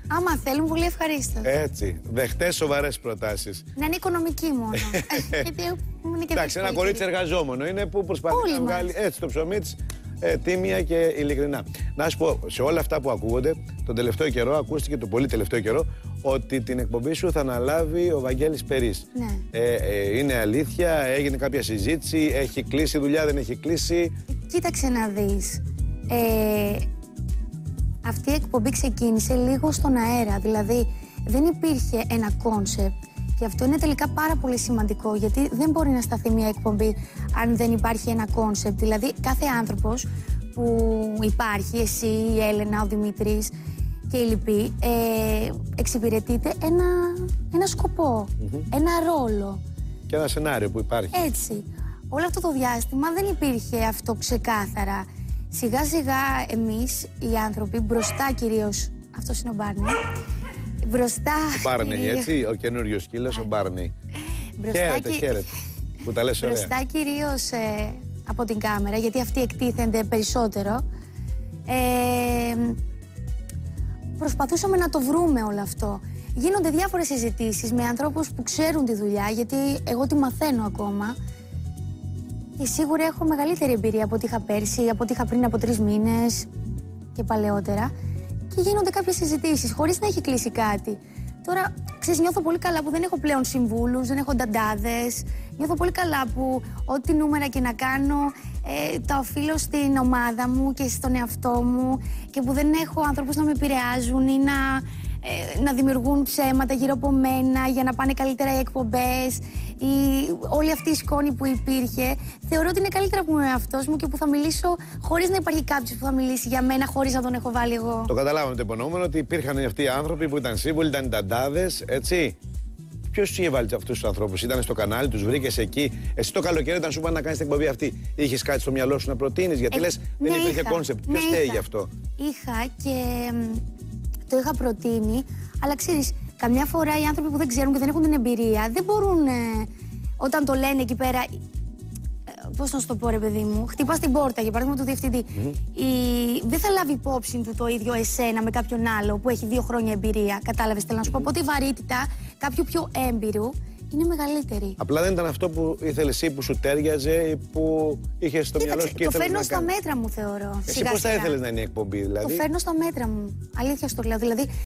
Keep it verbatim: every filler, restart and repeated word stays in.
Άμα θέλουν, πολύ ευχαρίστως. Έτσι. Δεχτές σοβαρές προτάσεις. Να είναι οικονομική μόνο. Γιατί είναι και εντάξει, ένα κορίτσι εργαζόμενο είναι που προσπαθεί όλοι να βγάλει μας. έτσι το ψωμί της ε, τίμια και ειλικρινά. Να σου πω, σε όλα αυτά που ακούγονται, τον τελευταίο καιρό, ακούστηκε το πολύ τελευταίο καιρό, ότι την εκπομπή σου θα αναλάβει ο Βαγγέλης Περής. Ναι. Ε, ε, είναι αλήθεια, έγινε κάποια συζήτηση, έχει κλείσει η δουλειά, δεν έχει κλείσει. Κοίταξε να δεις. Ε, αυτή η εκπομπή ξεκίνησε λίγο στον αέρα. Δηλαδή δεν υπήρχε ένα κόνσεπτ. Και αυτό είναι τελικά πάρα πολύ σημαντικό, γιατί δεν μπορεί να σταθεί μια εκπομπή αν δεν υπάρχει ένα κόνσεπτ. Δηλαδή κάθε άνθρωπος που υπάρχει, εσύ, η Έλενα, ο Δημήτρης και οι λοιποί, ε, εξυπηρετείται ένα, ένα σκοπό, Mm-hmm. ένα ρόλο. Και ένα σενάριο που υπάρχει. Έτσι. Όλο αυτό το διάστημα δεν υπήρχε αυτό ξεκάθαρα. Σιγά σιγά εμείς οι άνθρωποι, μπροστά κυρίως, αυτός είναι ο Μπάρνεϊ, μπροστά... Ο Μπάρνεϊ, κυρίως... έτσι, ο καινούριος σκύλος, ο Μπάρνεϊ. Μπροστά Χαίρετε, κι... χαίρετε, που τα λες ωραία. Μπροστά κυρίως ε, από την κάμερα, γιατί αυτοί εκτίθενται περισσότερο. Ε, προσπαθούσαμε να το βρούμε όλο αυτό. Γίνονται διάφορες συζητήσεις με ανθρώπους που ξέρουν τη δουλειά, γιατί εγώ τη μαθαίνω ακόμα. Και σίγουρα έχω μεγαλύτερη εμπειρία από ό,τι είχα πέρσι, από ό,τι είχα πριν από τρεις μήνες και παλαιότερα. Και γίνονται κάποιες συζητήσεις, χωρίς να έχει κλείσει κάτι. Τώρα, ξέρεις, νιώθω πολύ καλά που δεν έχω πλέον συμβούλους, δεν έχω νταντάδες. Νιώθω πολύ καλά που ό,τι νούμερα και να κάνω ε, τα οφείλω στην ομάδα μου και στον εαυτό μου και που δεν έχω άνθρωπους να με επηρεάζουν ή να, ε, να δημιουργούν ψέματα γύρω από μένα για να πάνε καλύτερα οι εκπομπές ή όλη αυτή η σκόνη που υπήρχε. Θεωρώ ότι είναι καλύτερα που είμαι ο εαυτός μου και που θα μιλήσω χωρίς να υπάρχει κάποιος που θα μιλήσει για μένα χωρίς να τον έχω βάλει εγώ. Το καταλάβαμε το υπονοούμενο ότι υπήρχαν αυτοί οι άνθρωποι που ήταν σύμβουλοι, ήταν νταντάδες, έτσι. Ποιος τους είχε βάλει αυτούς τους ανθρώπους, ήταν στο κανάλι, τους βρήκες εκεί. Εσύ το καλοκαίρι, όταν σου είπαν να κάνεις την εκπομπή αυτή, είχες κάτι στο μυαλό σου να προτείνεις, γιατί ε, λες δεν ναι, υπήρχε κόνσεπτ. Ποιος ναι, φταίει γι' αυτό? Είχα και το είχα προτείνει, αλλά ξέρεις, καμιά φορά οι άνθρωποι που δεν ξέρουν και δεν έχουν την εμπειρία δεν μπορούν, ε, όταν το λένε εκεί πέρα. Πώς να σου το πω, ρε παιδί μου, χτυπάς την πόρτα για παράδειγμα του διευθυντή. Mm-hmm. Η... Δεν θα λάβει υπόψη του το ίδιο εσένα με κάποιον άλλο που έχει δύο χρόνια εμπειρία. Κατάλαβες, θέλω να σου πω. Από τη βαρύτητα κάποιου πιο έμπειρου είναι μεγαλύτερη. Απλά δεν ήταν αυτό που ήθελες εσύ, που σου τέριαζε, που είχες στο μυαλό σου και το ήθελες φέρνω να στα κάνεις. μέτρα μου, θεωρώ. Εσύ σιγά, πώς θα σιγά. ήθελες να είναι η εκπομπή, δηλαδή? Το φέρνω στα μέτρα μου. Αλήθεια στο λέω. Δηλαδή,